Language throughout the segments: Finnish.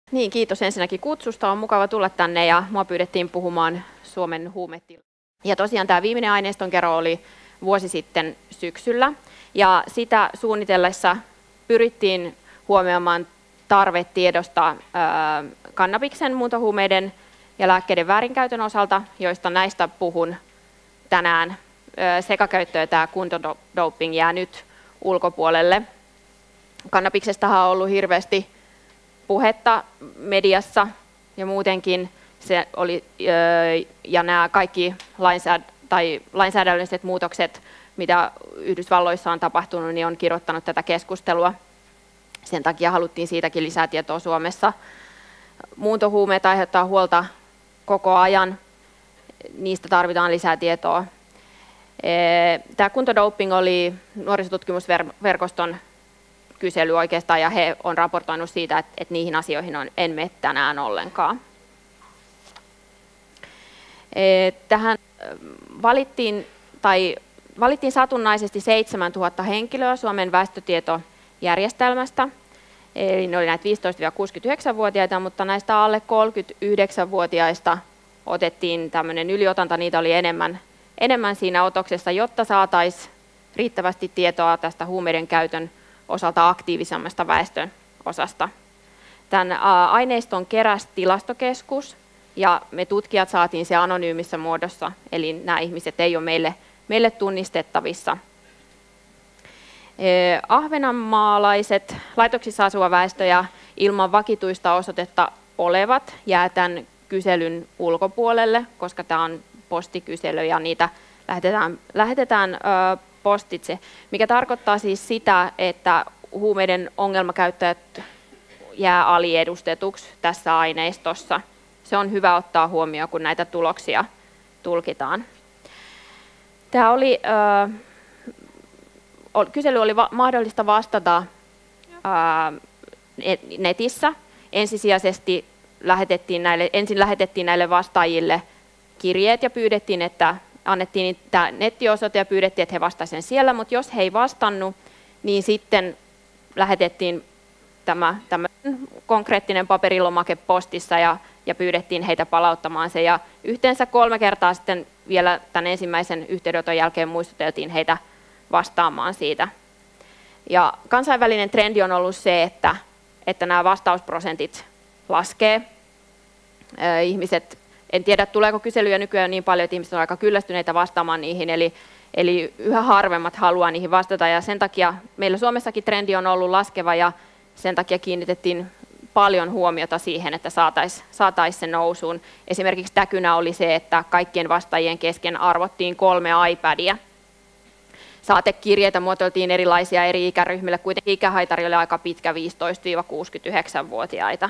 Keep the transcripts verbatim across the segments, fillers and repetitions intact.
Niin, kiitos ensinnäkin kutsusta. On mukava tulla tänne ja mua pyydettiin puhumaan Suomen huumetilasta. Ja tosiaan tämä viimeinen aineistonkerro oli vuosi sitten syksyllä. Ja sitä suunnitellessa pyrittiin huomioimaan tarve tiedostaa ää, kannabiksen, muuntohuumeiden ja lääkkeiden väärinkäytön osalta, joista näistä puhun tänään. Ää, sekakäyttö ja tämä kuntodoping jää nyt ulkopuolelle. Kannabiksestahan on ollut hirveästi puhetta mediassa ja muutenkin se oli, ja nämä kaikki lainsääd- tai lainsäädännölliset muutokset, mitä Yhdysvalloissa on tapahtunut, niin on kirjoittanut tätä keskustelua. Sen takia haluttiin siitäkin lisää tietoa Suomessa. Muuntohuumeet aiheuttaa huolta koko ajan, niistä tarvitaan lisää tietoa. Tämä kuntodoping oli nuorisotutkimusverkoston kysely oikeastaan, ja he on raportoinut siitä, että, että niihin asioihin on, en mene tänään ollenkaan. Tähän valittiin, tai valittiin satunnaisesti seitsemäntuhatta henkilöä Suomen väestötietojärjestelmästä. Eli ne oli näitä viisitoista kuusikymmentäyhdeksän-vuotiaita, mutta näistä alle kolmekymmentäyhdeksän-vuotiaista otettiin tämmöinen yliotanta, niitä oli enemmän, enemmän siinä otoksessa, jotta saataisiin riittävästi tietoa tästä huumeiden käytön osalta aktiivisemmasta väestön osasta. Tämän aineiston keräsi tilastokeskus ja me tutkijat saatiin se anonyymissä muodossa, eli nämä ihmiset ei ole meille, meille tunnistettavissa. Ahvenanmaalaiset, laitoksissa asuva väestö ja ilman vakituista osoitetta olevat jää tämän kyselyn ulkopuolelle, koska tämä on postikysely ja niitä lähetetään, lähetetään postitse, mikä tarkoittaa siis sitä, että huumeiden ongelmakäyttäjät jää aliedustetuksi tässä aineistossa. Se on hyvä ottaa huomioon, kun näitä tuloksia tulkitaan. Tämä oli, äh, kysely oli va- mahdollista vastata äh, netissä. Ensisijaisesti lähetettiin näille, ensin lähetettiin näille vastaajille kirjeet ja pyydettiin, että annettiin tämä nettiosoite ja pyydettiin, että he vastaisivat siellä, mutta jos he ei vastannut, niin sitten lähetettiin tämä, tämä konkreettinen paperilomake postissa ja, ja pyydettiin heitä palauttamaan se. Ja yhteensä kolme kertaa sitten vielä tämän ensimmäisen yhteydenoton jälkeen muistuteltiin heitä vastaamaan siitä. Ja kansainvälinen trendi on ollut se, että, että nämä vastausprosentit laskee. Ihmiset En tiedä, tuleeko kyselyjä nykyään niin paljon, että ihmiset on aika kyllästyneitä vastaamaan niihin, eli, eli yhä harvemmat haluaa niihin vastata, ja sen takia meillä Suomessakin trendi on ollut laskeva, ja sen takia kiinnitettiin paljon huomiota siihen, että saataisiin saatais se nousuun. Esimerkiksi täkynä oli se, että kaikkien vastaajien kesken arvottiin kolme iPadia. Saatekirjeitä muotoiltiin erilaisia eri ikäryhmille, kuitenkin ikähaitari oli aika pitkä, viisitoista kuusikymmentäyhdeksän-vuotiaita.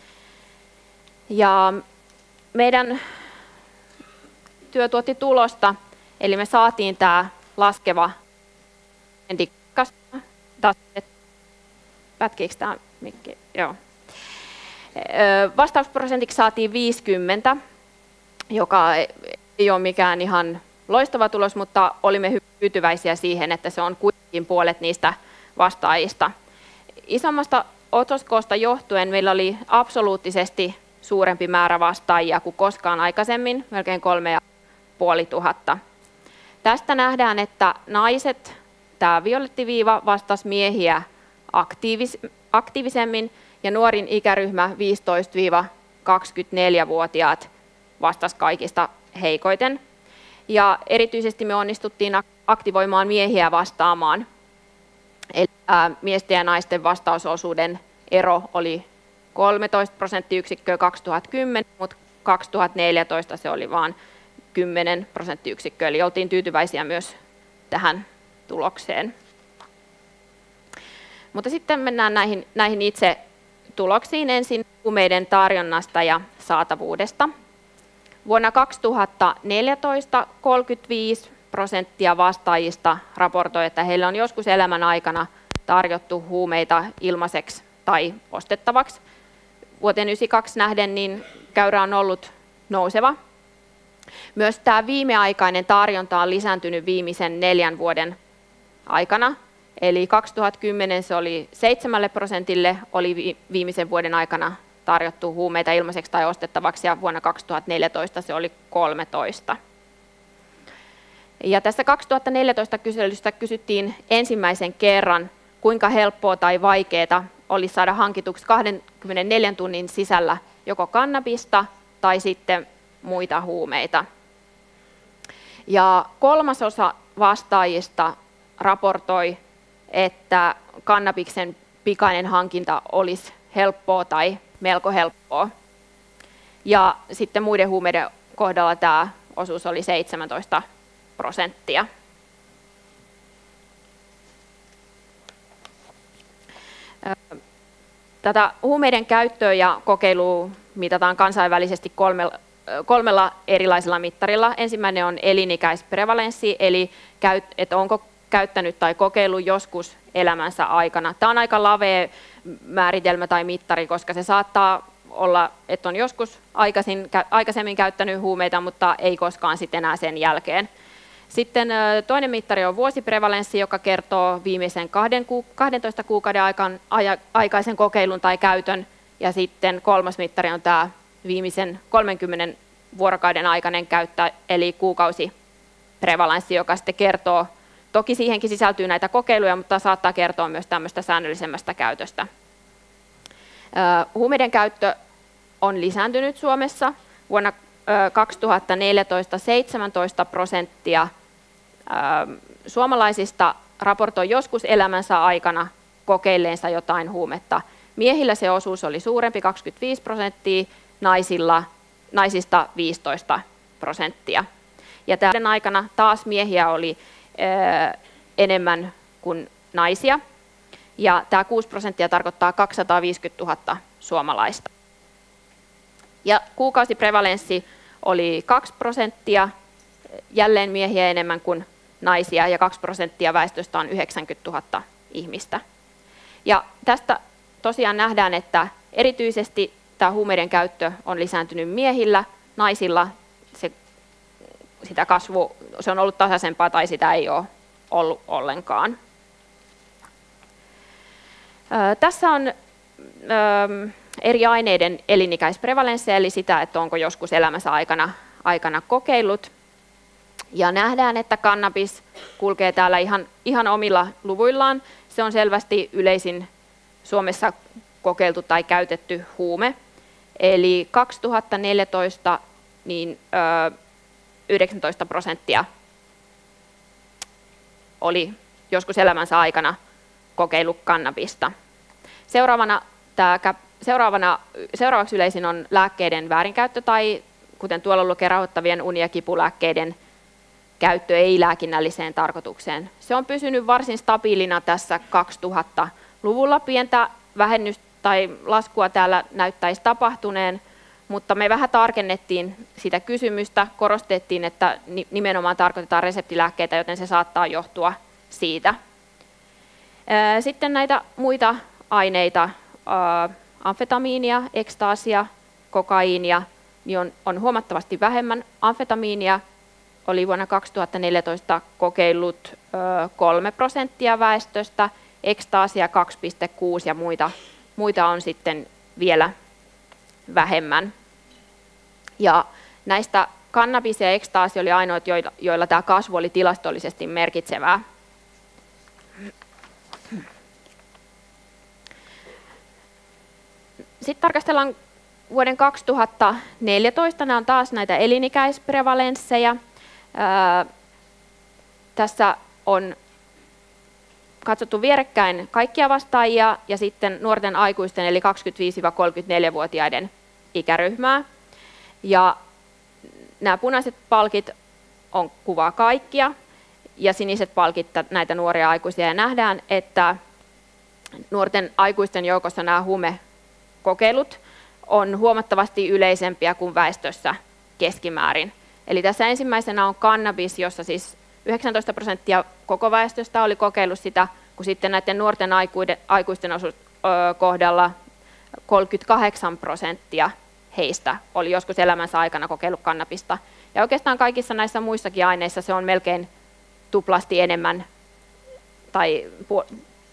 Ja meidän työ tuotti tulosta, eli me saatiin tämä laskeva pätkiikö tämä mikki? Joo. Vastausprosentiksi saatiin viisikymmentä, joka ei ole mikään ihan loistava tulos, mutta olimme tyytyväisiä siihen, että se on kuitenkin puolet niistä vastaajista. Isommasta otoskoosta johtuen meillä oli absoluuttisesti suurempi määrä vastaajia kuin koskaan aikaisemmin, melkein kolme ja puoli tuhatta. Tästä nähdään, että naiset, tämä violettiviiva, vastasi miehiä aktiivis, aktiivisemmin ja nuorin ikäryhmä viisitoista kaksikymmentäneljä-vuotiaat vastasi kaikista heikoiten. Ja erityisesti me onnistuttiin aktivoimaan miehiä vastaamaan. Eli ää, miesten ja naisten vastausosuuden ero oli kolmetoista prosenttiyksikköä kaksituhattakymmenen, mutta kaksituhattaneljätoista se oli vain kymmenen prosenttiyksikköä, eli oltiin tyytyväisiä myös tähän tulokseen. Mutta sitten mennään näihin, näihin itse tuloksiin ensin huumeiden tarjonnasta ja saatavuudesta. Vuonna kaksituhattaneljätoista kolmekymmentäviisi prosenttia vastaajista raportoi, että heillä on joskus elämän aikana tarjottu huumeita ilmaiseksi tai ostettavaksi. Vuoteen yhdeksänkymmentäkaksi nähden niin käyrä on ollut nouseva. Myös tämä viimeaikainen tarjonta on lisääntynyt viimeisen neljän vuoden aikana. Eli kaksituhattakymmenen se oli seitsemälle prosentille, oli viimeisen vuoden aikana tarjottu huumeita ilmaiseksi tai ostettavaksi, ja vuonna kaksituhattaneljätoista se oli kolmetoista. Ja tässä kaksituhattaneljätoista kyselystä kysyttiin ensimmäisen kerran, kuinka helppoa tai vaikeaa olisi saada hankituksi kaksikymmentäneljän tunnin sisällä joko kannabista tai sitten muita huumeita. Ja kolmasosa vastaajista raportoi, että kannabiksen pikainen hankinta olisi helppoa tai melko helppoa. Ja sitten muiden huumeiden kohdalla tämä osuus oli seitsemäntoista prosenttia. Tätä huumeiden käyttöä ja kokeilua mitataan kansainvälisesti kolmella, kolmella erilaisella mittarilla. Ensimmäinen on elinikäisprevalenssi, eli että onko käyttänyt tai kokeillut joskus elämänsä aikana. Tämä on aika lavea määritelmä tai mittari, koska se saattaa olla, että on joskus aikaisin, aikaisemmin käyttänyt huumeita, mutta ei koskaan sitten enää sen jälkeen. Sitten toinen mittari on vuosiprevalenssi, joka kertoo viimeisen kahdentoista kuukauden aikan, aikaisen kokeilun tai käytön. Ja sitten kolmas mittari on tämä viimeisen kolmenkymmenen vuorokauden aikainen käyttö, eli kuukausiprevalenssi, joka sitten kertoo, toki siihenkin sisältyy näitä kokeiluja, mutta saattaa kertoa myös tämmöistä säännöllisemmästä käytöstä. Huumeiden käyttö on lisääntynyt Suomessa. Vuonna kaksituhattaneljätoista seitsemäntoista prosenttia suomalaisista raportoi joskus elämänsä aikana kokeilleensa jotain huumetta. Miehillä se osuus oli suurempi, kaksikymmentäviisi prosenttia, naisilla, naisista viisitoista prosenttia. Ja tämän aikana taas miehiä oli enemmän kuin naisia, ja tämä kuusi prosenttia tarkoittaa kaksisataaviisikymmentätuhatta suomalaista. Ja kuukausiprevalenssi oli kaksi prosenttia, jälleen miehiä enemmän kuin naisia, ja kaksi prosenttia väestöstä on yhdeksänkymmentätuhatta ihmistä. Ja tästä tosiaan nähdään, että erityisesti tämä huumeiden käyttö on lisääntynyt miehillä, naisilla se, sitä kasvu, se on ollut tasaisempaa tai sitä ei ole ollut ollenkaan. Ö, tässä on ö, eri aineiden elinikäisprevalenssia, eli sitä, että onko joskus elämänsä aikana, aikana kokeillut. Ja nähdään, että kannabis kulkee täällä ihan, ihan omilla luvuillaan. Se on selvästi yleisin Suomessa kokeiltu tai käytetty huume. Eli kaksituhattaneljätoista niin, ö, yhdeksäntoista prosenttia oli joskus elämänsä aikana kokeillut kannabista. Seuraavana, tää, seuraavana, seuraavaksi yleisin on lääkkeiden väärinkäyttö tai kuten tuolla lukee rauhoittavien uni- ja kipulääkkeiden käyttö ei-lääkinnälliseen tarkoitukseen. Se on pysynyt varsin stabiilina tässä kaksituhattaluvulla. Pientä vähennystä tai laskua täällä näyttäisi tapahtuneen, mutta me vähän tarkennettiin sitä kysymystä, korostettiin, että nimenomaan tarkoitetaan reseptilääkkeitä, joten se saattaa johtua siitä. Sitten näitä muita aineita, amfetamiinia, ekstaasia, kokaiinia, niin on, on huomattavasti vähemmän. Amfetamiinia oli vuonna kaksituhattaneljätoista kokeillut kolme prosenttia väestöstä, ekstaasia kaksi pilkku kuusi ja muita, muita on sitten vielä vähemmän. Ja näistä kannabis ja ekstaasi oli ainoat, joilla, joilla tämä kasvu oli tilastollisesti merkitsevää. Sitten tarkastellaan vuoden kaksituhattaneljätoista, nämä on taas näitä elinikäisprevalenssejä. Ää, tässä on katsottu vierekkäin kaikkia vastaajia ja sitten nuorten aikuisten eli kaksikymmentäviisi kolmekymmentäneljä-vuotiaiden ikäryhmää. Ja nämä punaiset palkit on kuvaa kaikkia ja siniset palkit näitä nuoria aikuisia. Ja nähdään, että nuorten aikuisten joukossa nämä huumekokeilut on huomattavasti yleisempiä kuin väestössä keskimäärin. Eli tässä ensimmäisenä on kannabis, jossa siis yhdeksäntoista prosenttia koko väestöstä oli kokeillut sitä, kun sitten näiden nuorten aikuisten osuus, ö, kohdalla kolmekymmentäkahdeksan prosenttia heistä oli joskus elämänsä aikana kokeillut kannabista. Ja oikeastaan kaikissa näissä muissakin aineissa se on melkein tuplasti enemmän tai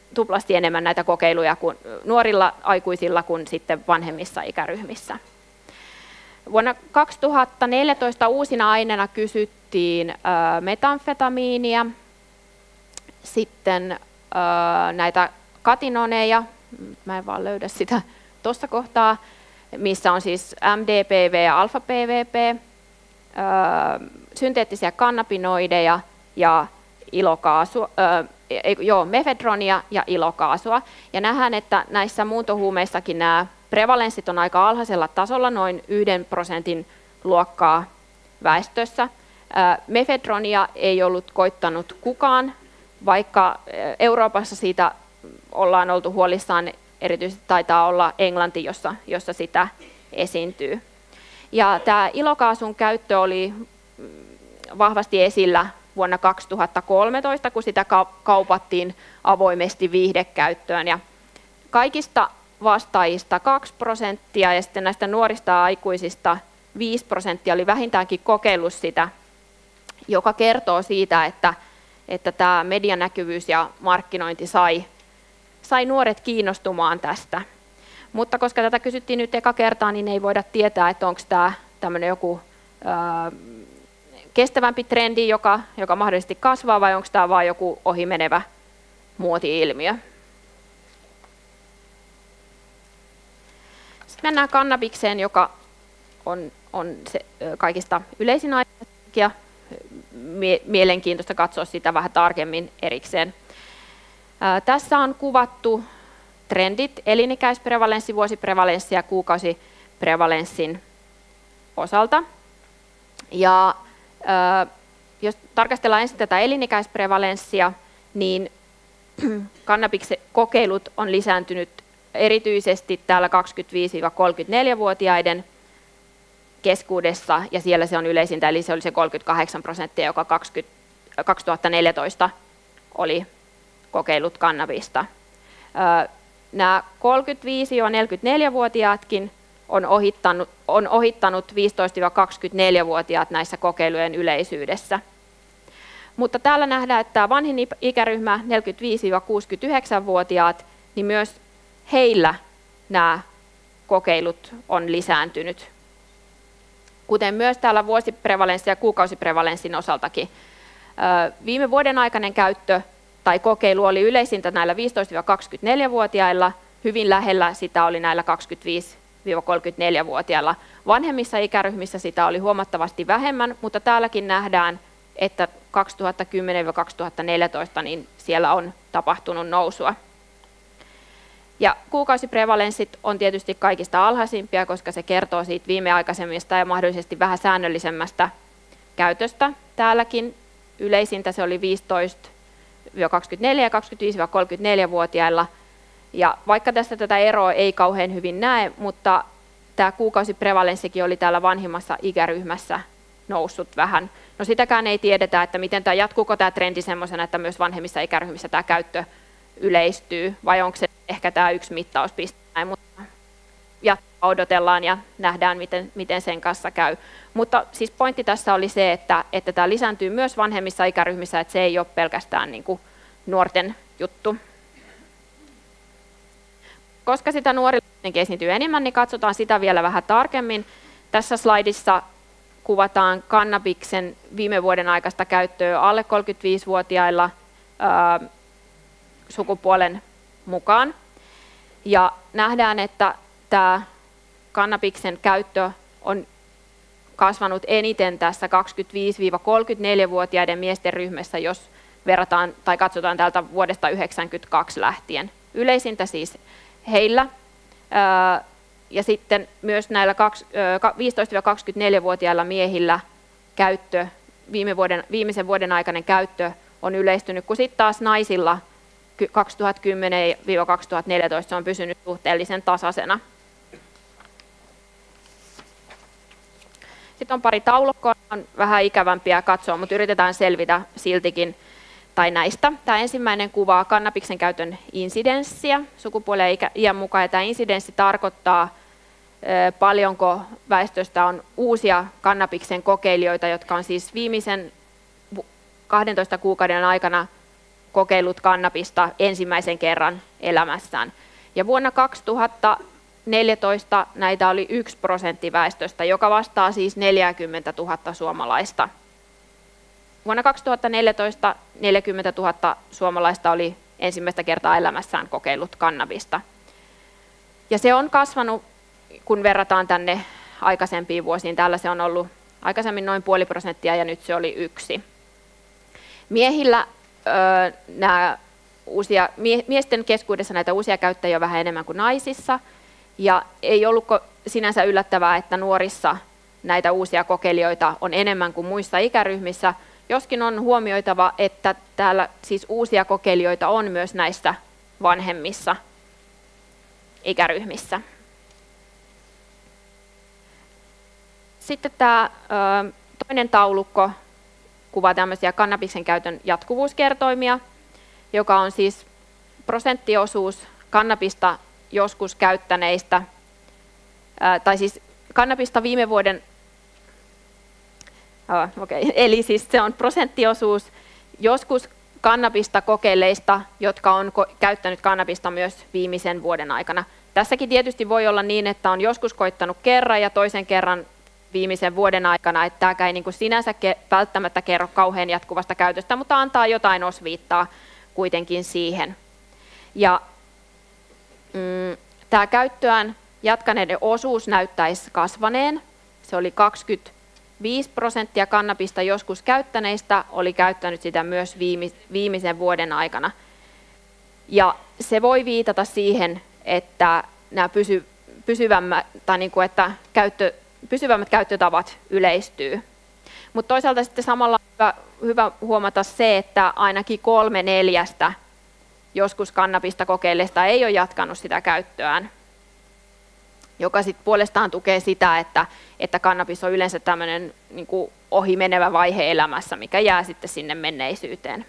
tuplasti enemmän näitä kokeiluja kuin nuorilla aikuisilla kuin sitten vanhemmissa ikäryhmissä. Vuonna kaksituhattaneljätoista uusina aineena kysyttiin metamfetamiinia, sitten näitä katinoneja, mä en vaan löydä sitä tuossa kohtaa, missä on siis M D P V ja alfa-P V P, synteettisiä kannabinoideja ja ilokaasua, joo, mefedronia ja ilokaasua. Ja nähdään, että näissä muuntohuumeissakin nämä prevalenssit on aika alhaisella tasolla, noin yhden prosentin luokkaa väestössä. Mefedronia ei ollut koittanut kukaan, vaikka Euroopassa siitä ollaan oltu huolissaan, erityisesti taitaa olla Englanti, jossa, jossa sitä esiintyy. Ja tämä ilokaasun käyttö oli vahvasti esillä vuonna kaksituhattakolmetoista, kun sitä kaupattiin avoimesti viihdekäyttöön. Ja kaikista vastaajista kaksi prosenttia ja sitten näistä nuorista aikuisista viisi prosenttia oli vähintäänkin kokeillut sitä, joka kertoo siitä, että, että tämä medianäkyvyys ja markkinointi sai, sai nuoret kiinnostumaan tästä. Mutta koska tätä kysyttiin nyt eka kertaa, niin ei voida tietää, että onko tämä tämmöinen joku ää, kestävämpi trendi, joka, joka mahdollisesti kasvaa, vai onko tämä vain joku ohimenevä muoti-ilmiö. Sitten mennään kannabikseen, joka on, on se kaikista yleisin aine, ja mie mielenkiintoista katsoa sitä vähän tarkemmin erikseen. Ää, tässä on kuvattu trendit elinikäisprevalenssi, vuosiprevalenssi ja kuukausiprevalenssin osalta. Ja ää, jos tarkastellaan ensin tätä elinikäisprevalenssia, niin kannabiksen kokeilut on lisääntynyt erityisesti täällä kaksikymmentäviisi kolmekymmentäneljä-vuotiaiden keskuudessa, ja siellä se on yleisintä, eli se oli se kolmekymmentäkahdeksan prosenttia, joka kaksituhattaneljätoista oli kokeillut kannabista. Nämä kolmekymmentäviisi neljäkymmentäneljä-vuotiaatkin on ohittanut, on ohittanut viisitoista kaksikymmentäneljä-vuotiaat näissä kokeilujen yleisyydessä. Mutta täällä nähdään, että tämä vanhin ikäryhmä, neljäkymmentäviisi kuusikymmentäyhdeksän-vuotiaat, niin myös heillä nämä kokeilut on lisääntynyt. Kuten myös täällä vuosiprevalenssin ja kuukausiprevalenssin osaltakin. Viime vuoden aikainen käyttö tai kokeilu oli yleisintä näillä viisitoista kaksikymmentäneljä-vuotiailla, hyvin lähellä sitä oli näillä kaksikymmentäviisi kolmekymmentäneljä-vuotiailla. Vanhemmissa ikäryhmissä sitä oli huomattavasti vähemmän, mutta täälläkin nähdään, että kaksituhattakymmenen kaksituhattaneljätoista niin siellä on tapahtunut nousua. Ja kuukausiprevalenssit on tietysti kaikista alhaisimpia, koska se kertoo siitä viimeaikaisemmista ja mahdollisesti vähän säännöllisemmästä käytöstä. Täälläkin yleisintä se oli viisitoista kaksikymmentäneljä ja kaksikymmentäviisi kolmekymmentäneljä-vuotiailla. Ja vaikka tästä tätä eroa ei kauhean hyvin näe, mutta tämä kuukausiprevalenssikin oli täällä vanhimmassa ikäryhmässä noussut vähän. No sitäkään ei tiedetä, että miten tämä, jatkuuko tämä trendi semmoisena, että myös vanhemmissa ikäryhmissä tämä käyttö yleistyy, vai onko se ehkä tämä yksi mittauspiste, mutta jatkoa odotellaan ja nähdään, miten, miten sen kanssa käy. Mutta siis pointti tässä oli se, että, että tämä lisääntyy myös vanhemmissa ikäryhmissä, että se ei ole pelkästään niin kuin nuorten juttu. Koska sitä nuorilla esiintyy enemmän, niin katsotaan sitä vielä vähän tarkemmin. Tässä slaidissa kuvataan kannabiksen viime vuoden aikaista käyttöä alle kolmekymmentäviisi-vuotiailla ää, sukupuolen mukaan. Ja nähdään, että tämä kannabiksen käyttö on kasvanut eniten tässä kaksikymmentäviisi kolmekymmentäneljä-vuotiaiden miesten ryhmässä, jos verrataan tai katsotaan täältä vuodesta yhdeksänkymmentäkaksi lähtien. Yleisintä siis heillä. Ja sitten myös näillä viisitoista kaksikymmentäneljä-vuotiailla miehillä käyttö, viime vuoden, viimeisen vuoden aikainen käyttö on yleistynyt, kun sitten taas naisilla kaksituhattakymmenen kaksituhattaneljätoista se on pysynyt suhteellisen tasaisena. Sitten on pari taulukkoa, on vähän ikävämpiä katsoa, mutta yritetään selvitä siltikin tai näistä. Tämä ensimmäinen kuvaa kannabiksen käytön insidenssiä sukupuolen ja iän mukaan. Ja tämä insidenssi tarkoittaa, paljonko väestöstä on uusia kannabiksen kokeilijoita, jotka on siis viimeisen kahdentoista kuukauden aikana kokeillut kannabista ensimmäisen kerran elämässään. Ja vuonna kaksituhattaneljätoista näitä oli yksi prosentti väestöstä, joka vastaa siis neljäkymmentätuhatta suomalaista. Vuonna kaksituhattaneljätoista neljäkymmentätuhatta suomalaista oli ensimmäistä kertaa elämässään kokeillut kannabista. Ja se on kasvanut, kun verrataan tänne aikaisempiin vuosiin. Täällä se on ollut aikaisemmin noin puoli prosenttia ja nyt se oli yksi. Miehillä öö, nämä uusia, mie, miesten keskuudessa näitä uusia käyttäjiä on vähän enemmän kuin naisissa. Ja ei ollut sinänsä yllättävää, että nuorissa näitä uusia kokeilijoita on enemmän kuin muissa ikäryhmissä. Joskin on huomioitava, että täällä siis uusia kokeilijoita on myös näissä vanhemmissa ikäryhmissä. Sitten tämä toinen taulukko kuvaa tämmöisiä kannabiksen käytön jatkuvuuskertoimia, joka on siis prosenttiosuus kannabista joskus käyttäneistä, tai siis kannabista viime vuoden, oh, okay. eli siis se on prosenttiosuus joskus kannabista kokeilleista, jotka on ko- käyttänyt kannabista myös viimeisen vuoden aikana. Tässäkin tietysti voi olla niin, että on joskus koittanut kerran ja toisen kerran viimeisen vuoden aikana, että tämäkään ei niin kuin sinänsä ke- välttämättä kerro kauhean jatkuvasta käytöstä, mutta antaa jotain osviittaa kuitenkin siihen. Ja mm, tämä käyttöään jatkaneiden osuus näyttäisi kasvaneen. Se oli kaksikymmentäviisi prosenttia kannabista joskus käyttäneistä oli käyttänyt sitä myös viimeisen vuoden aikana. Ja se voi viitata siihen, että nämä pysy, pysyvämmät, tai niin kuin, että käyttö, pysyvämmät käyttötavat yleistyy. Mutta toisaalta sitten samalla on hyvä, hyvä huomata se, että ainakin kolme neljästä joskus kannabista kokeilleista ei ole jatkanut sitä käyttöään, joka sitten puolestaan tukee sitä, että, että kannabis on yleensä tämmöinen niin kuin ohimenevä vaihe elämässä, mikä jää sitten sinne menneisyyteen.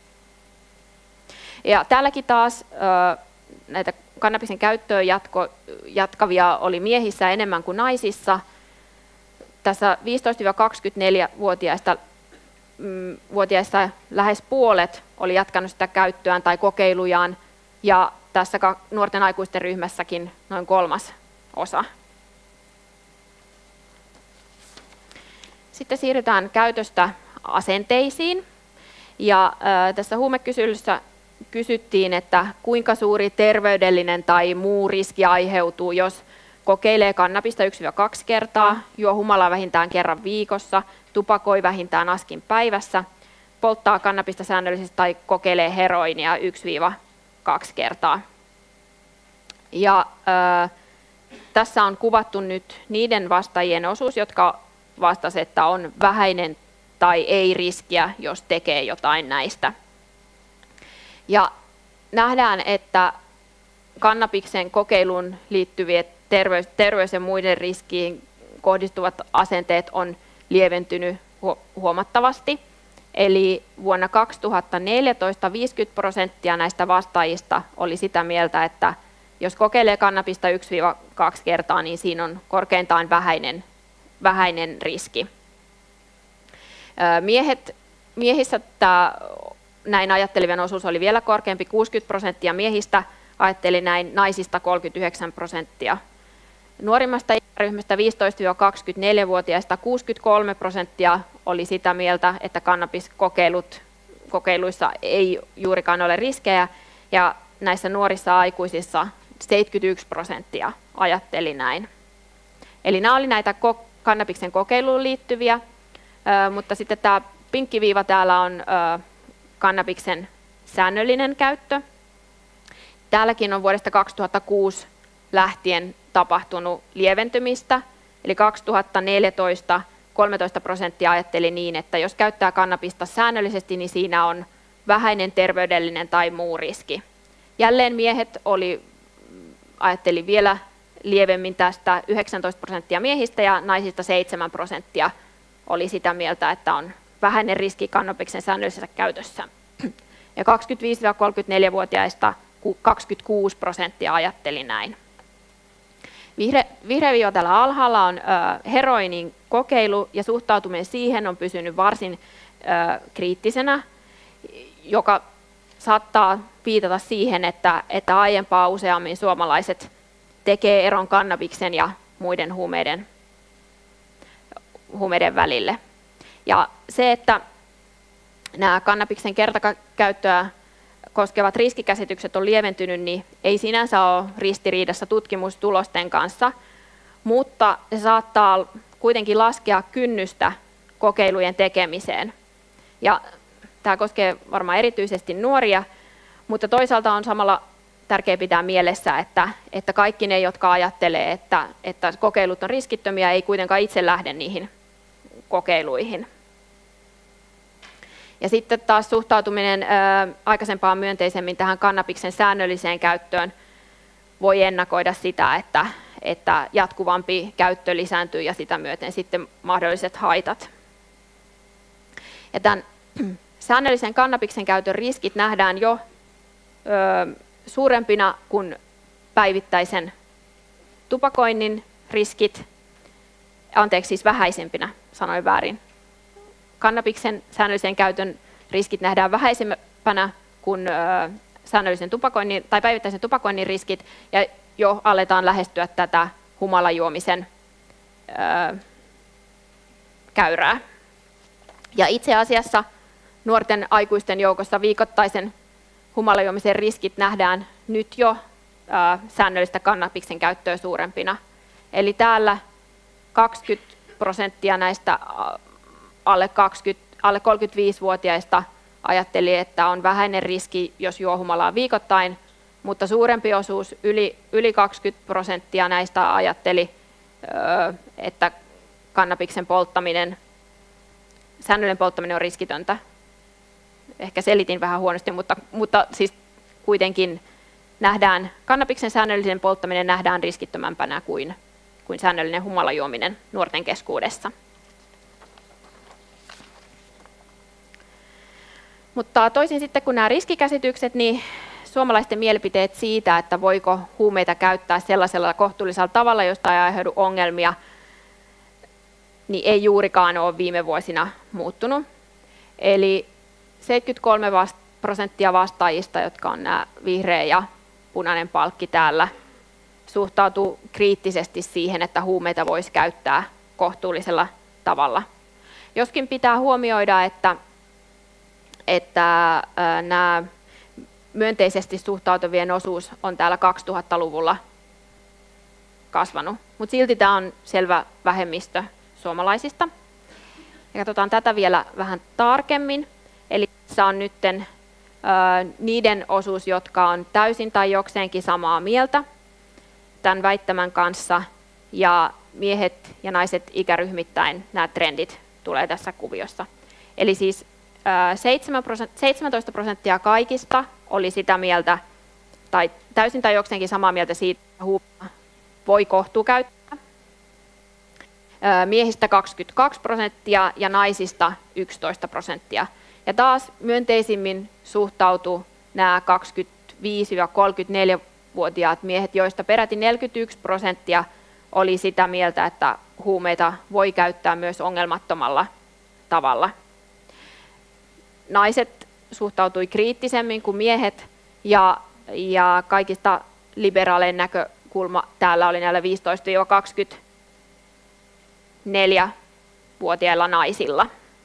Ja täälläkin taas näitä kannabisen käyttöön jatko, jatkavia oli miehissä enemmän kuin naisissa. Tässä viisitoista kaksikymmentäneljä-vuotiaista mm, vuotiaista lähes puolet oli jatkanut sitä käyttöään tai kokeilujaan, ja tässä nuorten aikuisten ryhmässäkin noin kolmas osa. Sitten siirrytään käytöstä asenteisiin. Ja ää, tässä huumekyselyssä kysyttiin, että kuinka suuri terveydellinen tai muu riski aiheutuu, jos kokeilee kannabista yksi kaksi kertaa, juo humalaa vähintään kerran viikossa, tupakoi vähintään askin päivässä, polttaa kannabista säännöllisesti tai kokeilee heroinia yksi kaksi kertaa. Ja, ää, tässä on kuvattu nyt niiden vastaajien osuus, jotka vastasivat, että on vähäinen tai ei riskiä, jos tekee jotain näistä. Ja nähdään, että kannabiksen kokeiluun liittyvät terveys, terveys- ja muiden riskiin kohdistuvat asenteet on lieventynyt huomattavasti. Eli vuonna kaksituhattaneljätoista viisikymmentä prosenttia näistä vastaajista oli sitä mieltä, että jos kokeilee kannabista yksi kaksi kertaa, niin siinä on korkeintaan vähäinen, vähäinen riski. Miehet, miehissä tämä näin ajattelevien osuus oli vielä korkeampi, kuusikymmentä prosenttia miehistä ajatteli näin, naisista kolmekymmentäyhdeksän prosenttia. Nuorimmasta ikäryhmästä viisitoista kaksikymmentäneljä-vuotiaista kuusikymmentäkolme prosenttia oli sitä mieltä, että kannabiskokeiluissa ei juurikaan ole riskejä, ja näissä nuorissa aikuisissa seitsemänkymmentäyksi prosenttia ajatteli näin. Eli nämä oli näitä kannabiksen kokeiluun liittyviä, mutta sitten tämä pinkki viiva täällä on kannabiksen säännöllinen käyttö. Täälläkin on vuodesta kaksituhattakuusi lähtien tapahtunut lieventymistä, eli kaksituhattaneljätoista kolmetoista prosenttia ajatteli niin, että jos käyttää kannabista säännöllisesti, niin siinä on vähäinen terveydellinen tai muu riski. Jälleen miehet oli, ajatteli vielä lievemmin tästä, yhdeksäntoista prosenttia miehistä ja naisista seitsemän prosenttia oli sitä mieltä, että on vähäinen riski kannabiksen säännöllisessä käytössä. Ja kaksikymmentäviisi kolmekymmentäneljä-vuotiaista kaksikymmentäkuusi prosenttia ajatteli näin. Vihre, vihreä viiva täällä alhaalla on ö, heroinin kokeilu, ja suhtautuminen siihen on pysynyt varsin ö, kriittisenä, joka saattaa viitata siihen, että, että aiempaa useammin suomalaiset tekee eron kannabiksen ja muiden huumeiden, huumeiden välille. Ja se, että nämä kannabiksen kertakäyttöä koskevat riskikäsitykset on lieventynyt, niin ei sinänsä ole ristiriidassa tutkimustulosten kanssa, mutta se saattaa kuitenkin laskea kynnystä kokeilujen tekemiseen. Ja tämä koskee varmaan erityisesti nuoria, mutta toisaalta on samalla tärkeää pitää mielessä, että, että kaikki ne, jotka ajattelee, että, että kokeilut on riskittömiä, ei kuitenkaan itse lähde niihin kokeiluihin. Ja sitten taas suhtautuminen ää, aikaisempaan myönteisemmin tähän kannabiksen säännölliseen käyttöön voi ennakoida sitä, että, että jatkuvampi käyttö lisääntyy ja sitä myöten sitten mahdolliset haitat. Ja tämän säännöllisen kannabiksen käytön riskit nähdään jo ö, suurempina kuin päivittäisen tupakoinnin riskit, anteeksi siis vähäisempinä, sanoin väärin. Kannabiksen säännöllisen käytön riskit nähdään vähäisempänä kuin ö, säännöllisen tupakoinnin tai päivittäisen tupakoinnin riskit, ja jo aletaan lähestyä tätä humalajuomisen ö, käyrää. Ja itse asiassa nuorten aikuisten joukossa viikoittaisen humalajuomisen riskit nähdään nyt jo ää, säännöllistä kannabiksen käyttöä suurempina. Eli täällä kaksikymmentä prosenttia näistä alle, kaksikymmentä, alle kolmekymmentäviisivuotiaista ajatteli, että on vähäinen riski, jos juo humalaa viikoittain, mutta suurempi osuus, yli, yli kaksikymmentä prosenttia näistä ajatteli, että kannabiksen polttaminen, säännöllinen polttaminen on riskitöntä. Ehkä selitin vähän huonosti, mutta, mutta siis kuitenkin nähdään, kannabiksen säännöllinen polttaminen nähdään riskittömämpänä kuin, kuin säännöllinen humalajuominen nuorten keskuudessa. Mutta toisin sitten kuin nämä riskikäsitykset, niin suomalaisten mielipiteet siitä, että voiko huumeita käyttää sellaisella kohtuullisella tavalla, josta ei aiheudu ongelmia, niin ei juurikaan ole viime vuosina muuttunut. Eli seitsemänkymmentäkolme prosenttia vastaajista, jotka on nämä vihreä ja punainen palkki täällä, suhtautuu kriittisesti siihen, että huumeita voisi käyttää kohtuullisella tavalla. Joskin pitää huomioida, että, että nämä myönteisesti suhtautuvien osuus on täällä kaksituhattaluvulla kasvanut, mutta silti tämä on selvä vähemmistö suomalaisista. Ja katsotaan tätä vielä vähän tarkemmin. Eli tässä on nyt niiden osuus, jotka on täysin tai jokseenkin samaa mieltä tämän väittämän kanssa, ja miehet ja naiset ikäryhmittäin nämä trendit tulee tässä kuviossa. Eli siis seitsemäntoista prosenttia kaikista oli sitä mieltä, tai täysin tai jokseenkin samaa mieltä siitä, että huumeita voi kohtuukäyttää. Miehistä kaksikymmentäkaksi prosenttia ja naisista yksitoista prosenttia. Ja taas myönteisimmin suhtautui nämä kaksikymmentäviisi kolmekymmentäneljä-vuotiaat miehet, joista peräti neljäkymmentäyksi prosenttia oli sitä mieltä, että huumeita voi käyttää myös ongelmattomalla tavalla. Naiset suhtautui kriittisemmin kuin miehet, ja, ja kaikista liberaalein näkökulma täällä oli näillä viisitoista kaksikymmentäneljä-vuotiailla naisilla.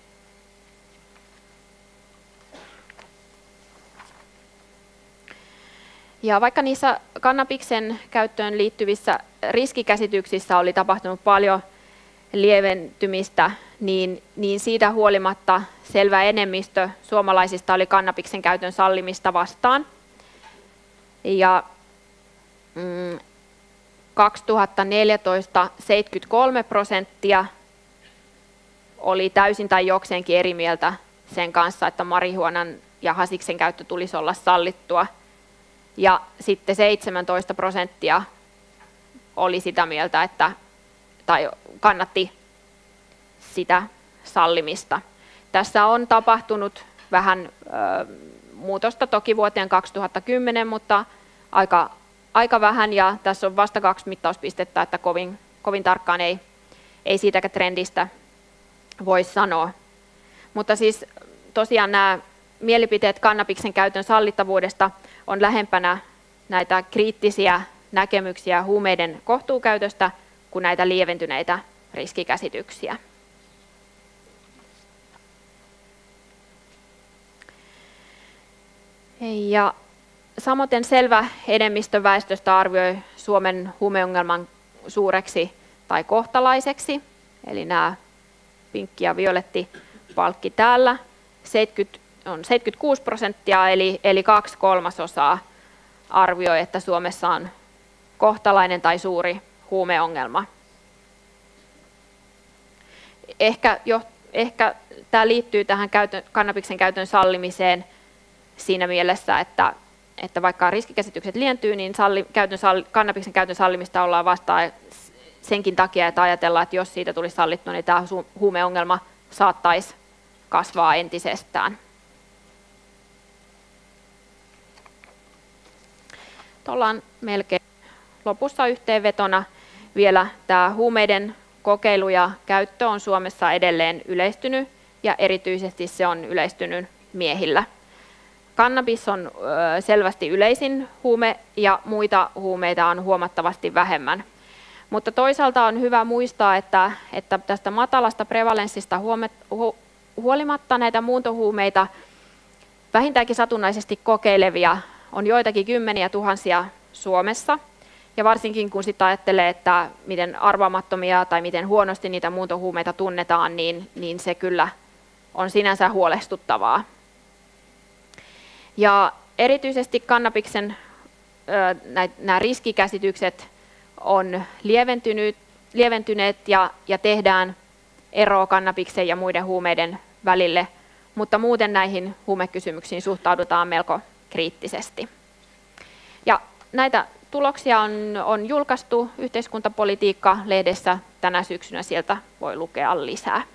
Ja vaikka niissä kannabiksen käyttöön liittyvissä riskikäsityksissä oli tapahtunut paljon lieventymistä, niin, niin siitä huolimatta selvä enemmistö suomalaisista oli kannabiksen käytön sallimista vastaan. Ja mm, kaksituhattaneljätoista seitsemänkymmentäkolme prosenttia oli täysin tai jokseenkin eri mieltä sen kanssa, että marihuonan ja hasiksen käyttö tulisi olla sallittua. Ja sitten seitsemäntoista prosenttia oli sitä mieltä, että tai kannatti sitä sallimista. Tässä on tapahtunut vähän ö, muutosta toki vuoteen kaksituhattakymmenen, mutta aika, aika vähän, ja tässä on vasta kaksi mittauspistettä, että kovin, kovin tarkkaan ei, ei siitäkään trendistä voi sanoa. Mutta siis tosiaan nämä mielipiteet kannabiksen käytön sallittavuudesta on lähempänä näitä kriittisiä näkemyksiä huumeiden kohtuukäytöstä kuin näitä lieventyneitä riskikäsityksiä. Ja samoin selvä enemmistö väestöstä arvioi Suomen huumeongelman suureksi tai kohtalaiseksi, eli nämä pinkki ja violetti palkki täällä. seitsemänkymmentä, on seitsemänkymmentäkuusi prosenttia, eli, eli kaksi kolmasosaa arvioi, että Suomessa on kohtalainen tai suuri huumeongelma. Ehkä, jo, ehkä tämä liittyy tähän käytön, kannabiksen käytön sallimiseen siinä mielessä, että, että vaikka riskikäsitykset lientyy, niin salli, käytön, kannabiksen käytön sallimista ollaan vastaan senkin takia, että ajatellaan, että jos siitä tulisi sallittua, niin tämä huumeongelma saattaisi kasvaa entisestään. Ollaan melkein lopussa yhteenvetona vielä tämä huumeiden kokeilu ja käyttö on Suomessa edelleen yleistynyt ja erityisesti se on yleistynyt miehillä. Kannabis on ö, selvästi yleisin huume ja muita huumeita on huomattavasti vähemmän. Mutta toisaalta on hyvä muistaa, että, että tästä matalasta prevalenssista huome, hu, huolimatta näitä muuntohuumeita vähintäänkin satunnaisesti kokeilevia on joitakin kymmeniä tuhansia Suomessa. Ja varsinkin kun sitten ajattelee, että miten arvaamattomia tai miten huonosti niitä muuntohuumeita tunnetaan, niin, niin se kyllä on sinänsä huolestuttavaa. Ja erityisesti kannabiksen nämä riskikäsitykset on lieventynyt, lieventyneet ja, ja tehdään eroa kannabiksen ja muiden huumeiden välille, mutta muuten näihin huumekysymyksiin suhtaudutaan melko kriittisesti. Ja näitä tuloksia on, on julkaistu Yhteiskuntapolitiikka-lehdessä tänä syksynä, sieltä voi lukea lisää.